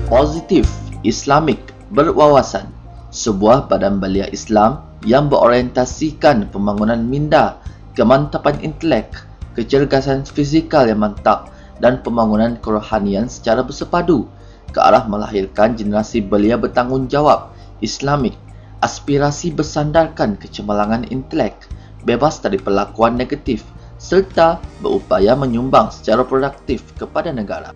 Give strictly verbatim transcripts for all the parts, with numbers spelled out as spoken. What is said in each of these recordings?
Positif Islamic Berwawasan, sebuah badan belia Islam yang berorientasikan pembangunan minda, kemantapan intelek, kecergasan fizikal yang mantap dan pembangunan kerohanian secara bersepadu ke arah melahirkan generasi belia bertanggungjawab, Islamik, aspirasi bersandarkan kecemerlangan intelek, bebas dari perlakuan negatif serta berupaya menyumbang secara produktif kepada negara.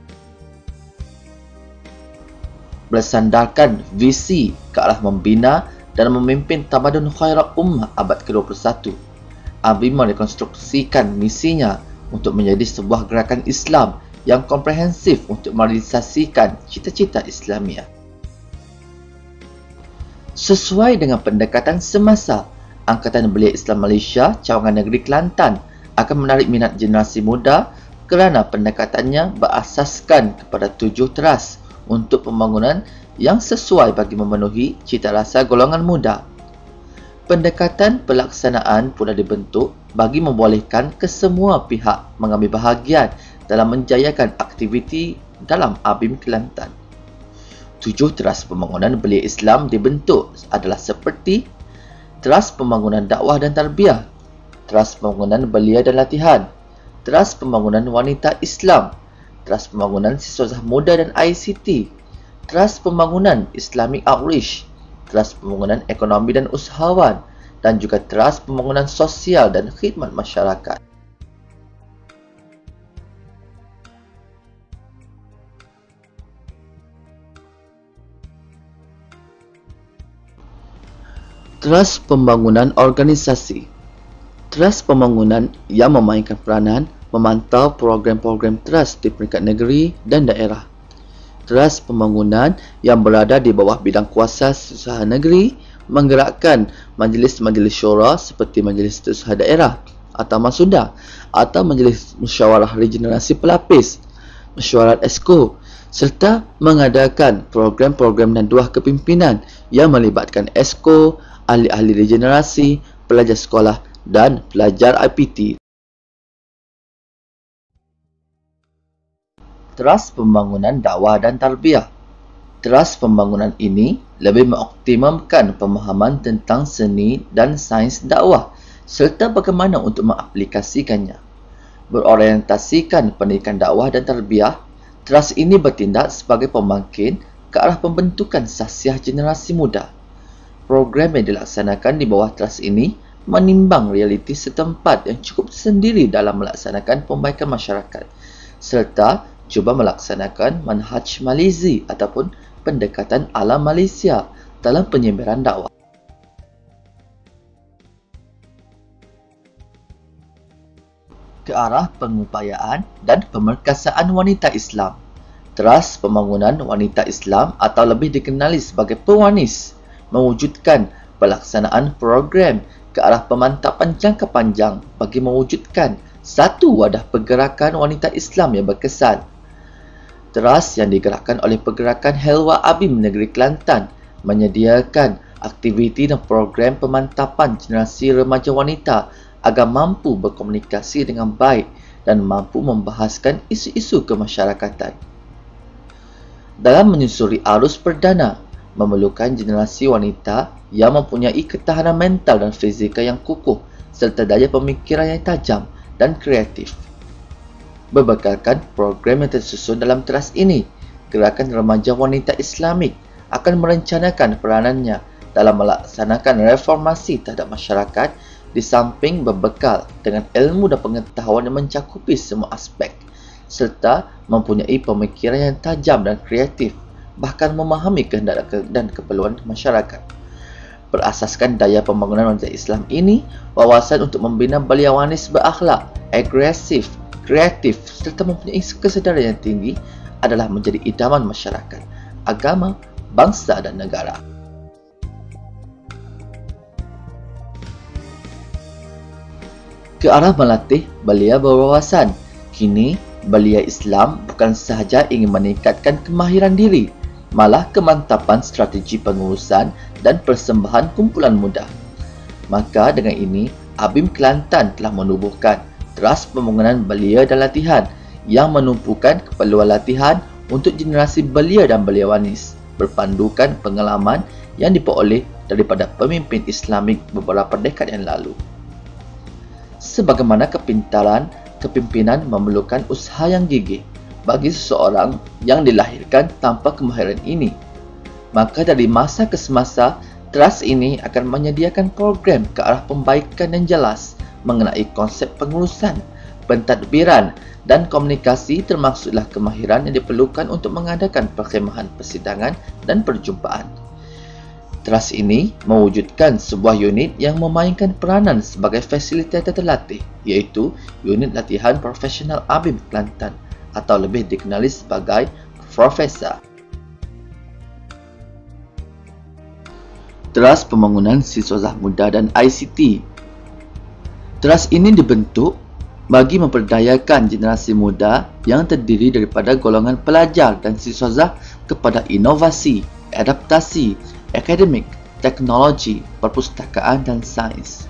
Bersandarkan visi ke arah membina dan memimpin tamadun khairat ummah abad ke dua puluh satu. A B I M merekonstruksikan misinya untuk menjadi sebuah gerakan Islam yang komprehensif untuk merealisasikan cita-cita Islamiah. Sesuai dengan pendekatan semasa, Angkatan Belia Islam Malaysia Cawangan Negeri Kelantan akan menarik minat generasi muda kerana pendekatannya berasaskan kepada tujuh teras untuk pembangunan yang sesuai bagi memenuhi cita rasa golongan muda. Pendekatan pelaksanaan pula dibentuk bagi membolehkan kesemua pihak mengambil bahagian dalam menjayakan aktiviti dalam A B I M Kelantan. Tujuh teras pembangunan belia Islam dibentuk adalah seperti teras pembangunan dakwah dan tarbiyah, teras pembangunan belia dan latihan, teras pembangunan wanita Islam, teras pembangunan siswa muda dan I C T, teras pembangunan Islamic Outreach, teras pembangunan ekonomi dan usahawan, dan juga teras pembangunan sosial dan khidmat masyarakat. Teras pembangunan organisasi, teras pembangunan yang memainkan peranan memantau program-program teras di peringkat negeri dan daerah. Teras pembangunan yang berada di bawah bidang kuasa setiausaha negeri menggerakkan majlis-majlis syura seperti Majlis Setiausaha Daerah atau MASUDA atau Majlis Musyawarah Regenerasi Pelapis, Mesyuarat Esko, serta mengadakan program-program dan duah kepimpinan yang melibatkan Esko, ahli-ahli regenerasi, pelajar sekolah dan pelajar I P T. Teras pembangunan dakwah dan tarbiyah. Teras pembangunan ini lebih mengoptimumkan pemahaman tentang seni dan sains dakwah serta bagaimana untuk mengaplikasikannya. Berorientasikan pendidikan dakwah dan tarbiyah, teras ini bertindak sebagai pembangkit ke arah pembentukan sasiah generasi muda. Program yang dilaksanakan di bawah teras ini menimbang realiti setempat yang cukup sendiri dalam melaksanakan pembaikan masyarakat serta cuba melaksanakan manhaj Malizi ataupun pendekatan ala Malaysia dalam penyebaran dakwah. Ke arah pengupayaan dan pemerkasaan wanita Islam. Teras pembangunan wanita Islam atau lebih dikenali sebagai Pewanis mewujudkan pelaksanaan program ke arah pemantapan jangka panjang bagi mewujudkan satu wadah pergerakan wanita Islam yang berkesan. Teras yang digerakkan oleh Pergerakan Helwa A B I M Negeri Kelantan menyediakan aktiviti dan program pemantapan generasi remaja wanita agar mampu berkomunikasi dengan baik dan mampu membahaskan isu-isu kemasyarakatan. Dalam menyusuri arus perdana, memerlukan generasi wanita yang mempunyai ketahanan mental dan fizikal yang kukuh serta daya pemikiran yang tajam dan kreatif. Berbekalkan program yang tersusun dalam teras ini, Gerakan Remaja Wanita Islamik akan merencanakan peranannya dalam melaksanakan reformasi terhadap masyarakat di samping berbekal dengan ilmu dan pengetahuan yang mencakupi semua aspek serta mempunyai pemikiran yang tajam dan kreatif, bahkan memahami kehendak dan keperluan masyarakat. Berasaskan daya pembangunan wanita Islam ini, wawasan untuk membina belia wanis berakhlak, agresif, kreatif serta mempunyai kesedaran yang tinggi adalah menjadi idaman masyarakat, agama, bangsa dan negara. Ke arah melatih belia berwawasan, kini belia Islam bukan sahaja ingin meningkatkan kemahiran diri, malah kemantapan strategi pengurusan dan persembahan kumpulan muda. Maka dengan ini, A B I M Kelantan telah menubuhkan teras pembangunan belia dan latihan yang menumpukan keperluan latihan untuk generasi belia dan beliawanis, berpandukan pengalaman yang diperoleh daripada pemimpin Islamik beberapa dekad yang lalu. Sebagaimana kepintaran kepimpinan memerlukan usaha yang gigih bagi seseorang yang dilahirkan tanpa kemahiran ini, maka dari masa ke semasa, trust ini akan menyediakan program ke arah pembaikan yang jelas mengenai konsep pengurusan, pentadbiran dan komunikasi, termasuklah kemahiran yang diperlukan untuk mengadakan perkhemahan persidangan dan perjumpaan. Trust ini mewujudkan sebuah unit yang memainkan peranan sebagai fasilitator terlatih, iaitu Unit Latihan Profesional ABIM Kelantan atau lebih dikenali sebagai Profesa. Trust Pembangunan Siswazah Muda dan I C T. Trust ini dibentuk bagi memperdayakan generasi muda yang terdiri daripada golongan pelajar dan siswazah kepada inovasi, adaptasi, akademik, teknologi, perpustakaan dan sains.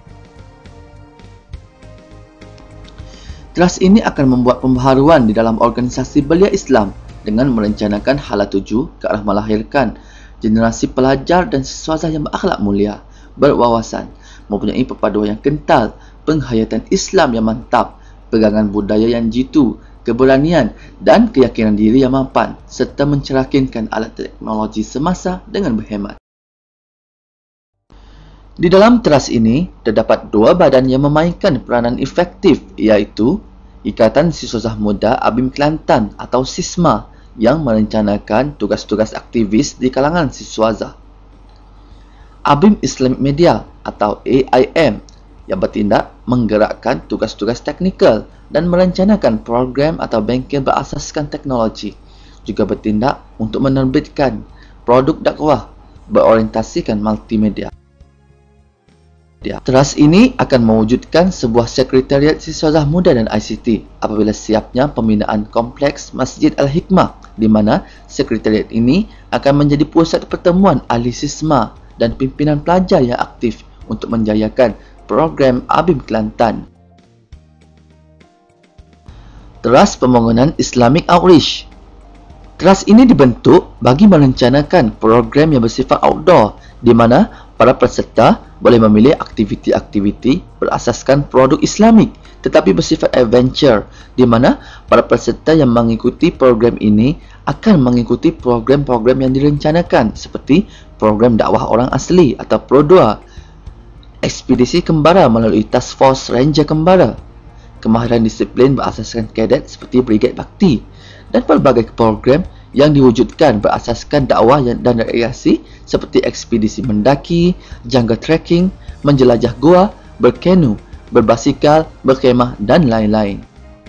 Trust ini akan membuat pembaharuan di dalam organisasi belia Islam dengan merencanakan hala tuju ke arah melahirkan generasi pelajar dan siswazah yang berakhlak mulia, berwawasan, mempunyai perpaduan yang kental, penghayatan Islam yang mantap, pegangan budaya yang jitu, keberanian dan keyakinan diri yang mapan, serta mencerahkinkan alat teknologi semasa dengan berhemat. Di dalam trust ini, terdapat dua badan yang memainkan peranan efektif, iaitu Ikatan Siswazah Muda ABIM Kelantan atau SISMA yang merencanakan tugas-tugas aktivis di kalangan siswazah, ABIM Islamic Media atau A I M yang bertindak menggerakkan tugas-tugas teknikal dan merencanakan program atau bengkel berasaskan teknologi, juga bertindak untuk menerbitkan produk dakwah berorientasikan multimedia. Trust ini akan mewujudkan sebuah sekretariat siswazah muda dan I C T apabila siapnya pembinaan kompleks Masjid Al-Hikmah, di mana sekretariat ini akan menjadi pusat pertemuan ahli sisma dan pimpinan pelajar yang aktif untuk menjayakan program ABIM Kelantan. Trust Pembangunan Islamic Outreach. Trust ini dibentuk bagi merencanakan program yang bersifat outdoor, di mana para peserta boleh memilih aktiviti-aktiviti berasaskan produk Islamik tetapi bersifat adventure, di mana para peserta yang mengikuti program ini akan mengikuti program-program yang direncanakan seperti program dakwah orang asli atau Pro dua, ekspedisi kembara melalui Task Force Ranger Kembara, kemahiran disiplin berasaskan kadet seperti Brigade Bakti, dan pelbagai program yang diwujudkan berasaskan dakwah dan rekreasi seperti ekspedisi mendaki, jungle trekking, menjelajah gua, berkenu, berbasikal, berkemah dan lain-lain.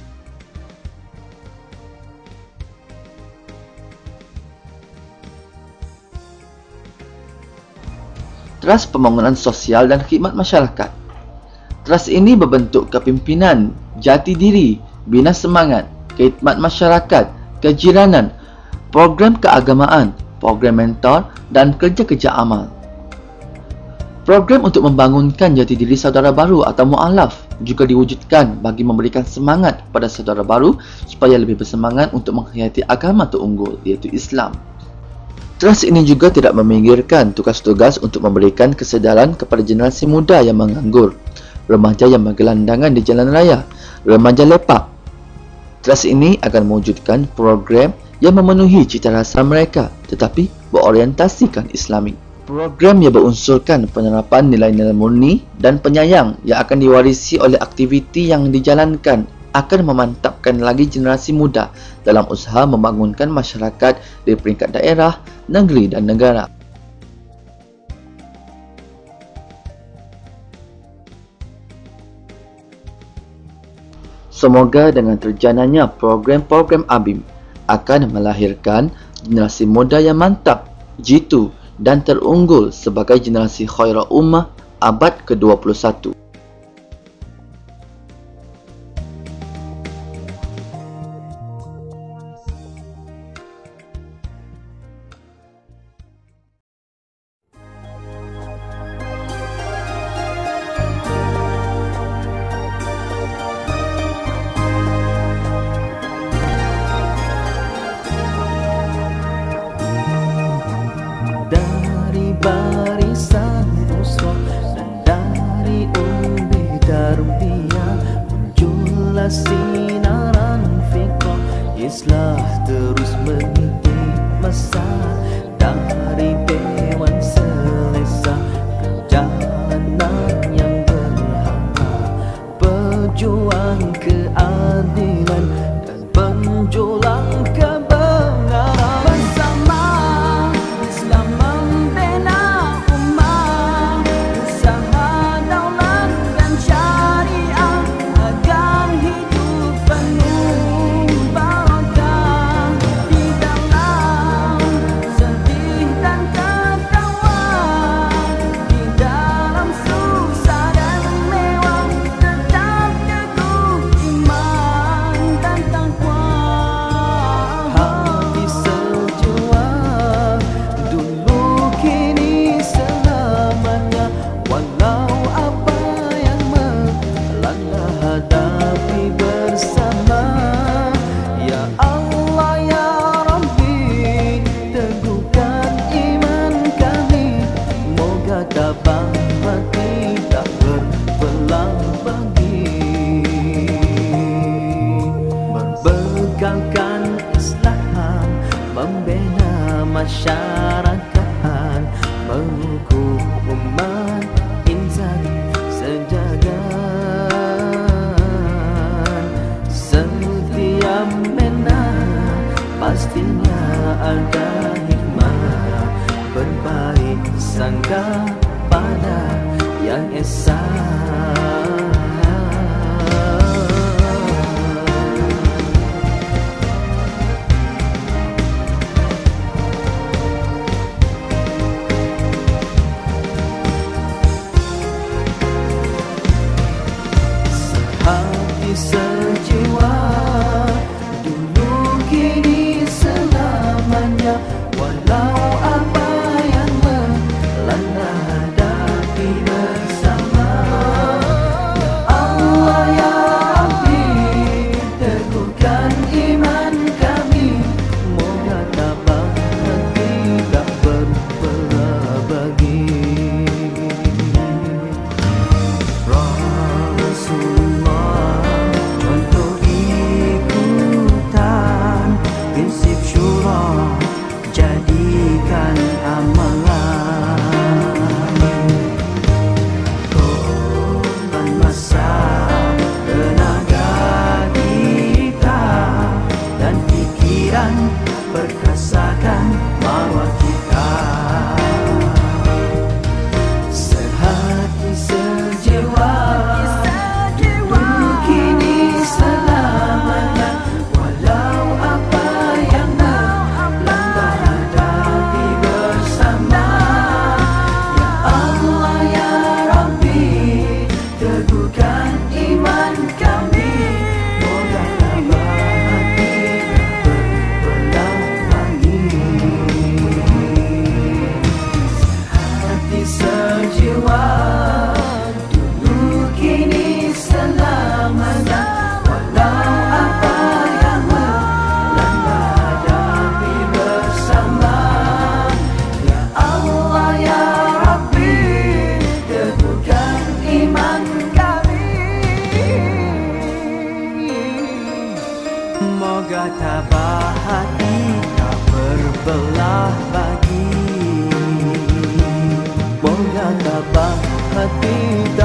Trust Pembangunan Sosial dan Khidmat Masyarakat. Trust ini berbentuk kepimpinan, jati diri, bina semangat, khidmat masyarakat, kejiranan, program keagamaan, program mentor dan kerja-kerja amal. Program untuk membangunkan jati diri saudara baru atau mu'alaf juga diwujudkan bagi memberikan semangat pada saudara baru supaya lebih bersemangat untuk menghayati agama terunggul, iaitu Islam. Trust ini juga tidak meminggirkan tugas-tugas untuk memberikan kesedaran kepada generasi muda yang menganggur, remaja yang bergelandangan di jalan raya, remaja lepak. Trust ini akan mewujudkan program yang memenuhi cita rasa mereka tetapi berorientasikan Islamik. Program yang berunsurkan penerapan nilai-nilai murni dan penyayang yang akan diwarisi oleh aktiviti yang dijalankan akan memantapkan lagi generasi muda dalam usaha membangunkan masyarakat di peringkat daerah, negeri dan negara. Semoga dengan terjananya program-program ABIM akan melahirkan generasi muda yang mantap, jitu dan terunggul sebagai generasi khairul ummah abad ke dua puluh satu. tarbiyah, muncullah sinaran fiqh, Islah terus mengikuti masa dari Dewan Selesa ke jalanan yang berhamba, pejuang keadilan dan penjulang kebenaran. Bersama Islam membina umat, usaha daulat dan syariah agar hidup penuh barakah di dalam sedih dan ketawa, di dalam susah dan mewah, tetap teguh iman dan takwa. Hati sejiwa dulu kini selamanya, walau apa yang melanda hadapi bersama. Ya Allah ya Rabbi, teguhkan iman kami, moga tabah hati tak berbelah bagi. Berbekalkan Islam, membina masyarakat, mengukuh umat insan sejagat. Setiap mena pastinya ada hikmah, berbaik sangka pada yang esa. Hati sejiwa dulu kini selamanya, walau apa yang melanda hadapi bersama. Ya Allah ya Rabbi, teguhkan iman kami, moga tabah hati tak berbelah bagi. Rasulullah contoh ikutan, prinsip syura jadikan amalan. Korban masa tenaga kita dan pikiran, perkasakan marwah kita. Sehati sejiwa dulu kini selamanya, walau apa yang melanda hadapi bersama. Ya Allah ya Rabbi, teguhkan iman kami, moga tabah hati tak berbelah lagi. Hati sejiwa dulu kini selamanya, walau apa yang melanda hadapi bersama. Ya Allah ya Rabbi, teguhkan iman kami, moga tabah hati tak berbelah bagi. Moga tabah hati tak